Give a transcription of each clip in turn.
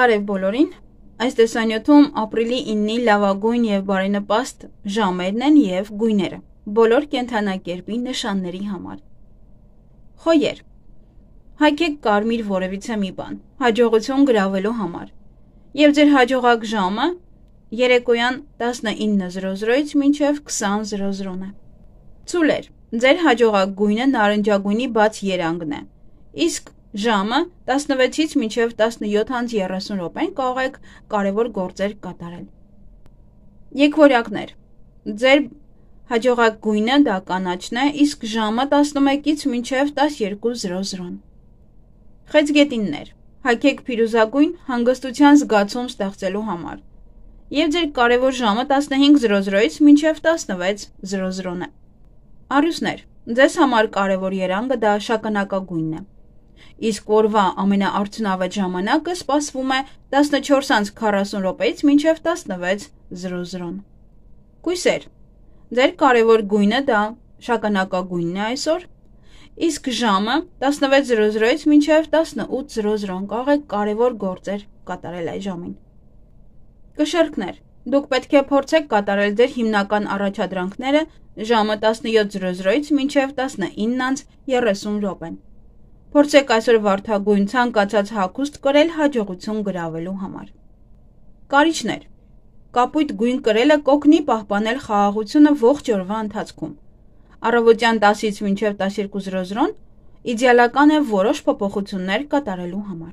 Բարև բոլորին, այս տեսանյութում ապրիլի 9-ի լավագույն և բարենպաստ ժամերն են և գույները, բոլոր կենդանակերպի նշանների համար։ Խոյեր, հայկեք կարմիր որևիցե մի բան, հաջողություն գրավելու համար, և ձեր հաջողակ ժամը երեկոյան 19:00-ից մինչև 20:00 է։ Ցուլեր, ձեր հաջողակ գույնը նարնջագույնի բաց երանգն է, իսկ ժամը 16-ից մինչև 17:30 կարող եք կարևոր գործեր կատարել։ Եկվորյակներ, ձեր հաջողակ գույնը դա կանաչն է, իսկ ժամը 11-ից մինչև 12:00։ Խեցգետիններ, հագեք փիրուզագույն հանգստության զգացում ստեղծելու համար, և ձեր կարևոր ժամը 15:00-ից մինչև 16:00 է։ Առյուծներ, ձեզ համար կարևոր երանգը դա շագանակագույնն է, իսկ օրվա ամենաարդյունավետ ժամանակը սպասվում է 14:40-ից մինչև 16:00։ Կույսեր, ձեր կարևոր գույնը դա շագանակագույնն է այսօր, իսկ ժամը 16:00-ից մինչև 18:00 կարող եք կարևոր գործեր կատարել այս ժամին։ Կշեռքներ, դուք պետք է փորձեք կատարել ձեր հիմնական առաջադրանքները ժամը 17:00-ից մինչև 19:30 Փորձեք այսօր վարդագույն ցանկացած հագուստ կրել հաջողություն գրավելու համար։ Կարիճներ, կապույտ գույն կրելը կօգնի պահպանել խաղաղությունը ողջ օրվա ընթացքում։ Առավոտյան 10-ից մինչև 12:00 իդեալական է որոշ փոփոխություններ կատարելու համար։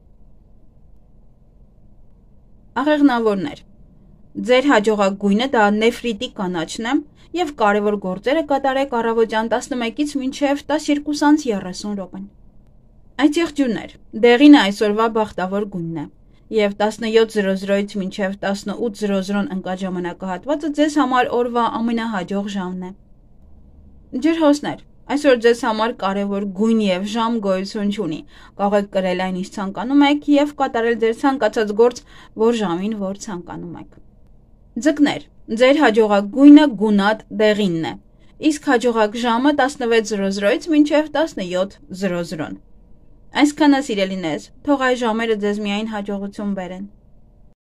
Աղեղնավորներ, ձեր հաջողակ գույնը դա նեֆրիտի կանաչն է և կարևոր գործերը կատարեք առավոտյան 11-ից մինչև 12:30 Այդ եղջյուրներ, դեղինը այսօրվա բախտավոր գույնն է, և 17:00-ից մինչև 18:00 ընկած ժամանակահատվածը ձեզ համար օրվա ամենահաջող ժամն է։ Ջրհոսներ, այսօր ձեզ համար կարևոր գույն և ժամ գոյություն չունի, կարող եք կրել այն ինչ ցանկանում եք և կատարել ձեր ցանկացած գործ որ ժամին որ ցանկանում եք։ Ձկներ, ձեր հաջողակ գույնը գունատ դեղինն է, իսկ հաջողակ ժամը 16:00-ից մինչև 17:00 Այսքանը սիրելիներս, թող այս ժամերը ձեզ միայն հաջողություն բերեն։